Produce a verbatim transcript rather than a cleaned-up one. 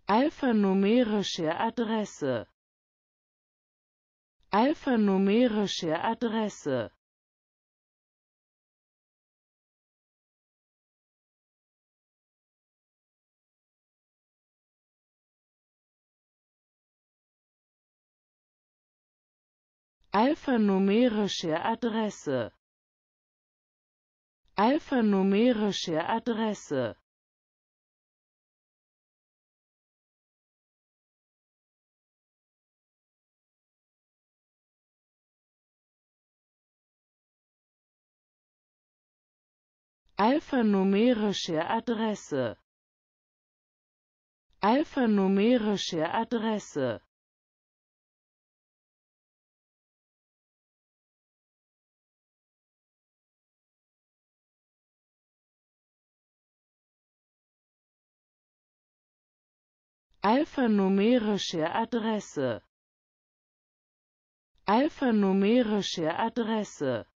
alphanumerische Adresse, alphanumerische Adresse, alphanumerische Adresse, alphanumerische Adresse, alphanumerische Adresse, alphanumerische Adresse, alphanumerische Adresse, alphanumerische Adresse.